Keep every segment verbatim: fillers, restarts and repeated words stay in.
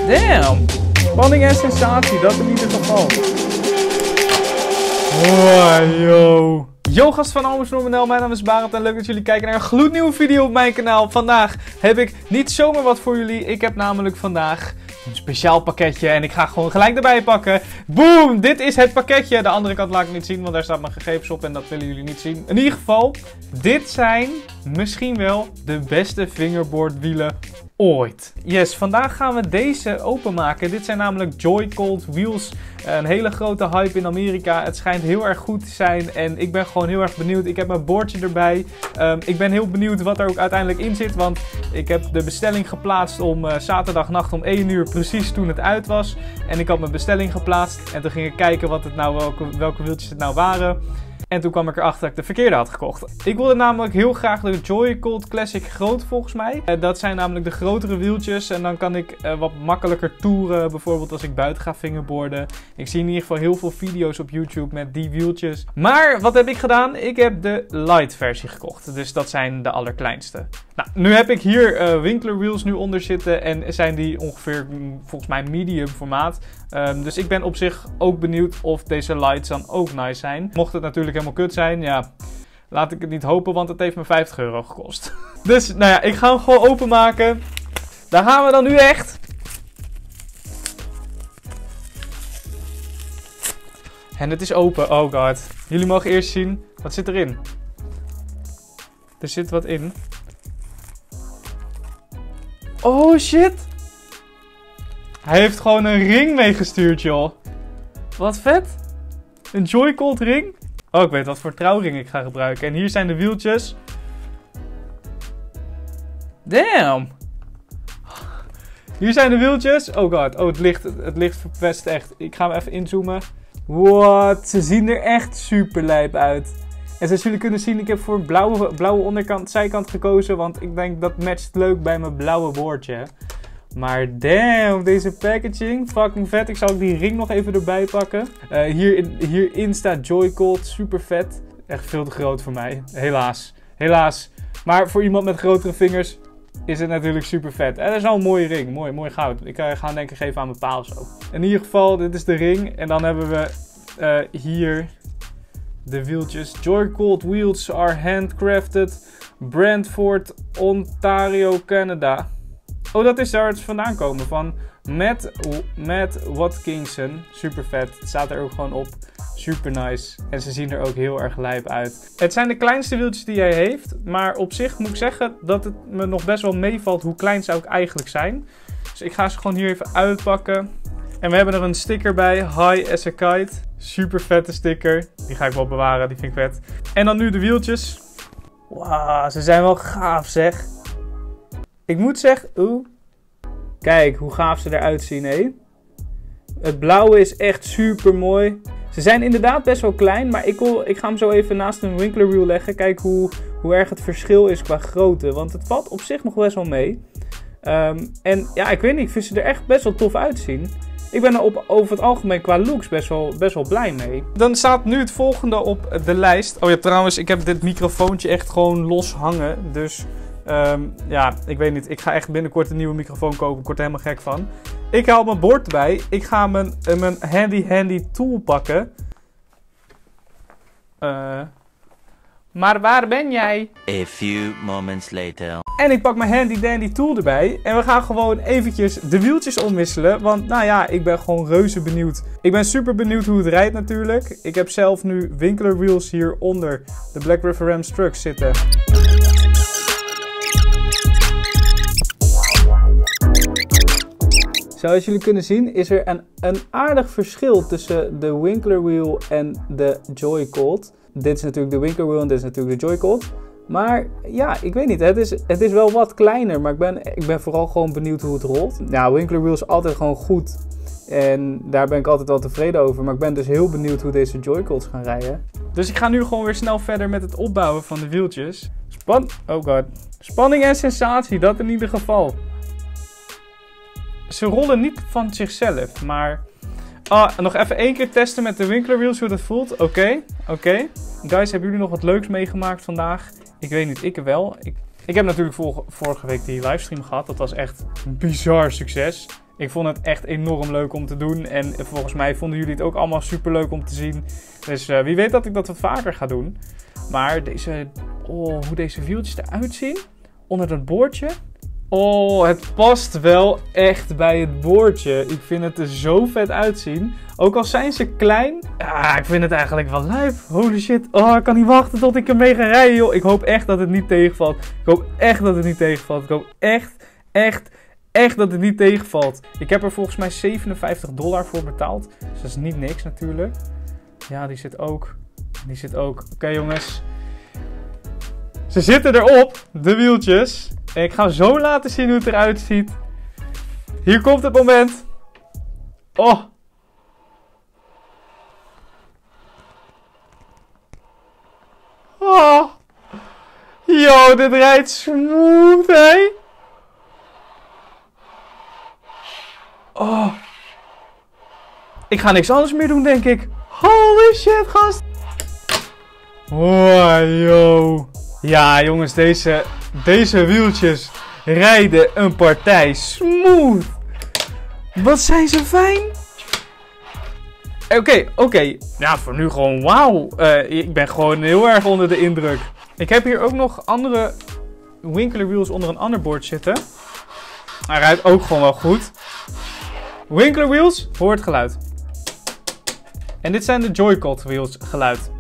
Damn. Spanning en sensatie, dat in ieder geval. Oh, yo. Yo gast van Almost Normanel, mijn naam is Barend en leuk dat jullie kijken naar een gloednieuwe video op mijn kanaal. Vandaag heb ik niet zomaar wat voor jullie, ik heb namelijk vandaag een speciaal pakketje en ik ga gewoon gelijk erbij pakken. Boom, dit is het pakketje. De andere kant laat ik niet zien, want daar staat mijn gegevens op en dat willen jullie niet zien. In ieder geval, dit zijn misschien wel de beste fingerboardwielen ooit. Yes, vandaag gaan we deze openmaken. Dit zijn namelijk Joycold wheels. Een hele grote hype in Amerika. Het schijnt heel erg goed te zijn en ik ben gewoon heel erg benieuwd. Ik heb mijn bordje erbij. Um, ik ben heel benieuwd wat er ook uiteindelijk in zit, want ik heb de bestelling geplaatst om uh, zaterdagnacht om één uur, precies toen het uit was. En ik had mijn bestelling geplaatst en toen ging ik kijken wat het nou, welke, welke wieltjes het nou waren. En toen kwam ik erachter dat ik de verkeerde had gekocht. Ik wilde namelijk heel graag de Joycold Classic groot volgens mij. Uh, dat zijn namelijk de grotere wieltjes. En dan kan ik uh, wat makkelijker toeren. Bijvoorbeeld als ik buiten ga fingerboarden. Ik zie in ieder geval heel veel video's op YouTube met die wieltjes. Maar wat heb ik gedaan? Ik heb de light versie gekocht. Dus dat zijn de allerkleinste. Nou, nu heb ik hier uh, Winkler wheels nu onder zitten. En zijn die ongeveer volgens mij medium formaat. Um, dus ik ben op zich ook benieuwd of deze lights dan ook nice zijn. Mocht het natuurlijk helemaal kut zijn, ja, laat ik het niet hopen, want het heeft me vijftig euro gekost. Dus, nou ja, ik ga hem gewoon openmaken. Daar gaan we dan nu echt. En het is open, oh god. Jullie mogen eerst zien, wat zit erin? Er zit wat in. Oh shit! Hij heeft gewoon een ring meegestuurd, joh. Wat vet. Een Joycold ring. Oh, ik weet wat voor trouwring ik ga gebruiken. En hier zijn de wieltjes. Damn. Hier zijn de wieltjes. Oh god. Oh, het licht, het licht verpest echt. Ik ga hem even inzoomen. What? Ze zien er echt super lijp uit. En zoals jullie kunnen zien, ik heb voor een blauwe, blauwe onderkant, zijkant gekozen. Want ik denk dat matcht leuk bij mijn blauwe boordje. Maar damn, deze packaging, fucking vet. Ik zal ook die ring nog even erbij pakken. Uh, hierin, hierin staat Joycold, super vet. Echt veel te groot voor mij, helaas. Helaas. Maar voor iemand met grotere vingers is het natuurlijk super vet. En dat is wel een mooie ring, mooi, mooi goud. Ik uh, ga hem denk ik geven aan mijn paal zo. In ieder geval, dit is de ring. En dan hebben we uh, hier de wieltjes. Joycold wheels are handcrafted. Brantford, Ontario, Canada. Oh, dat is waar het vandaan komen. Van Matt, Matt Watkinson. Super vet. Het staat er ook gewoon op. Super nice. En ze zien er ook heel erg lijp uit. Het zijn de kleinste wieltjes die hij heeft. Maar op zich moet ik zeggen dat het me nog best wel meevalt hoe klein ze ook eigenlijk zijn. Dus ik ga ze gewoon hier even uitpakken. En we hebben er een sticker bij. High as a kite. Super vette sticker. Die ga ik wel bewaren. Die vind ik vet. En dan nu de wieltjes. Wauw, ze zijn wel gaaf zeg. Ik moet zeggen, oeh, kijk hoe gaaf ze eruit zien, hé. Het blauwe is echt super mooi. Ze zijn inderdaad best wel klein, maar ik, wil, ik ga hem zo even naast een Winkler wheel leggen. Kijk hoe, hoe erg het verschil is qua grootte, want het valt op zich nog best wel mee. Um, en ja, ik weet niet, ik vind ze er echt best wel tof uitzien. Ik ben er op, over het algemeen qua looks best wel, best wel blij mee. Dan staat nu het volgende op de lijst. Oh ja, trouwens, ik heb dit microfoontje echt gewoon los hangen, dus Um, ja, ik weet niet. Ik ga echt binnenkort een nieuwe microfoon kopen. Ik word er helemaal gek van. Ik haal mijn bord erbij. Ik ga mijn, uh, mijn handy handy tool pakken. Uh, maar waar ben jij? A few moments later. En ik pak mijn handy dandy tool erbij. En we gaan gewoon eventjes de wieltjes omwisselen. Want nou ja, ik ben gewoon reuze benieuwd. Ik ben super benieuwd hoe het rijdt natuurlijk. Ik heb zelf nu Winkler wheels hier onder de Black River Rams trucks zitten. Zoals jullie kunnen zien is er een, een aardig verschil tussen de Winkler wheel en de Joycold. Dit is natuurlijk de Winkler wheel en dit is natuurlijk de Joycold. Maar ja, ik weet niet, het is, het is wel wat kleiner, maar ik ben, ik ben vooral gewoon benieuwd hoe het rolt. Nou, Winkler wheel is altijd gewoon goed en daar ben ik altijd wel tevreden over. Maar ik ben dus heel benieuwd hoe deze Joycolds gaan rijden. Dus ik ga nu gewoon weer snel verder met het opbouwen van de wieltjes. Span oh god. Spanning en sensatie, dat in ieder geval. Ze rollen niet van zichzelf, maar... Ah, nog even één keer testen met de Winkler wheels hoe dat voelt. Oké, okay, oké. Okay. Guys, hebben jullie nog wat leuks meegemaakt vandaag? Ik weet niet, ik wel. Ik, ik heb natuurlijk vorige, vorige week die livestream gehad. Dat was echt een bizar succes. Ik vond het echt enorm leuk om te doen. En volgens mij vonden jullie het ook allemaal super leuk om te zien. Dus uh, wie weet dat ik dat wat vaker ga doen. Maar deze, oh, hoe deze wieltjes eruit zien. Onder dat boordje. Oh, het past wel echt bij het boordje. Ik vind het er zo vet uitzien. Ook al zijn ze klein. Ah, ik vind het eigenlijk wel lijp. Holy shit. Oh, ik kan niet wachten tot ik ermee ga rijden, joh. Ik hoop echt dat het niet tegenvalt. Ik hoop echt dat het niet tegenvalt. Ik hoop echt, echt, echt dat het niet tegenvalt. Ik heb er volgens mij zevenenvijftig dollar voor betaald. Dus dat is niet niks natuurlijk. Ja, die zit ook. Die zit ook. Oké, okay, jongens. Ze zitten erop, de wieltjes. En ik ga zo laten zien hoe het eruit ziet. Hier komt het moment. Oh. Oh. Yo, dit rijdt smooth, hé. Oh. Ik ga niks anders meer doen, denk ik. Holy shit, gast. Oh, yo. Ja, jongens, deze, deze wieltjes rijden een partij smooth. Wat zijn ze fijn. Oké, okay, oké. Okay. Ja, voor nu gewoon wauw. Uh, ik ben gewoon heel erg onder de indruk. Ik heb hier ook nog andere Winkler wheels onder een ander bord zitten. Hij rijdt ook gewoon wel goed. Winkler wheels, hoor het geluid. En dit zijn de Joy-Con wheels geluid.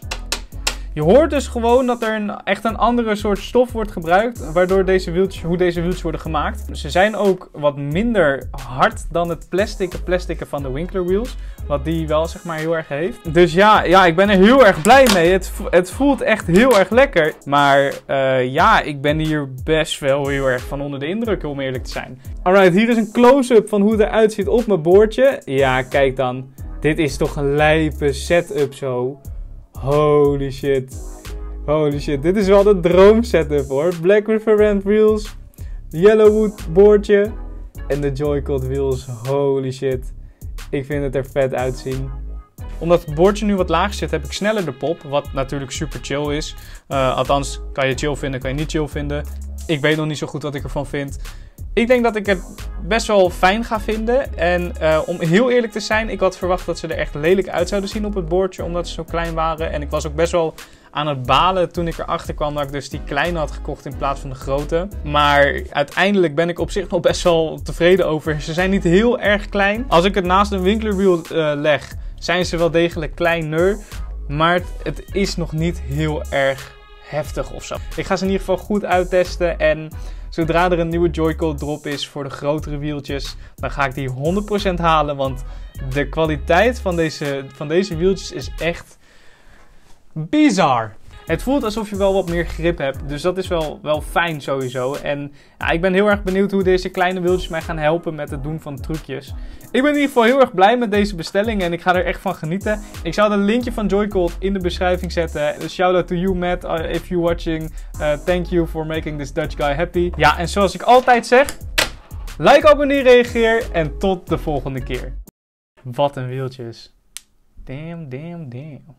Je hoort dus gewoon dat er een, echt een andere soort stof wordt gebruikt, waardoor deze wieltjes, hoe deze wieltjes worden gemaakt. Ze zijn ook wat minder hard dan het plastic, plastic van de Winkler wheels, wat die wel zeg maar heel erg heeft. Dus ja, ja ik ben er heel erg blij mee. Het, het voelt echt heel erg lekker. Maar uh, ja, ik ben hier best wel heel erg van onder de indruk, om eerlijk te zijn. Alright, hier is een close-up van hoe het eruit ziet op mijn bordje. Ja, kijk dan. Dit is toch een lijpe setup zo. Holy shit. Holy shit. Dit is wel de droom setup hoor. Black River Rand wheels. Yellowwood boordje. En de Joy-Con wheels. Holy shit. Ik vind het er vet uitzien. Omdat het boordje nu wat laag zit, heb ik sneller de pop. Wat natuurlijk super chill is. Uh, althans, kan je chill vinden, kan je niet chill vinden. Ik weet nog niet zo goed wat ik ervan vind. Ik denk dat ik het best wel fijn ga vinden. En uh, om heel eerlijk te zijn, ik had verwacht dat ze er echt lelijk uit zouden zien op het bordje. Omdat ze zo klein waren. En ik was ook best wel aan het balen toen ik erachter kwam dat ik dus die kleine had gekocht in plaats van de grote. Maar uiteindelijk ben ik op zich nog best wel tevreden over. Ze zijn niet heel erg klein. Als ik het naast een Winkler wheel uh, leg, zijn ze wel degelijk kleiner. Maar het, het is nog niet heel erg heftig of zo. Ik ga ze in ieder geval goed uittesten. En zodra er een nieuwe Joy-Con drop is voor de grotere wieltjes, dan ga ik die honderd procent halen. Want de kwaliteit van deze, van deze wieltjes is echt bizar. Het voelt alsof je wel wat meer grip hebt. Dus dat is wel, wel fijn sowieso. En ja, ik ben heel erg benieuwd hoe deze kleine wieltjes mij gaan helpen met het doen van trucjes. Ik ben in ieder geval heel erg blij met deze bestelling. En ik ga er echt van genieten. Ik zal een linkje van Joy-Con in de beschrijving zetten. Shout out to you Matt, uh, if you're watching. Uh, thank you for making this Dutch guy happy. Ja, en zoals ik altijd zeg. Like, abonneer, reageer. En tot de volgende keer. Wat een wieltjes. Damn, damn, damn.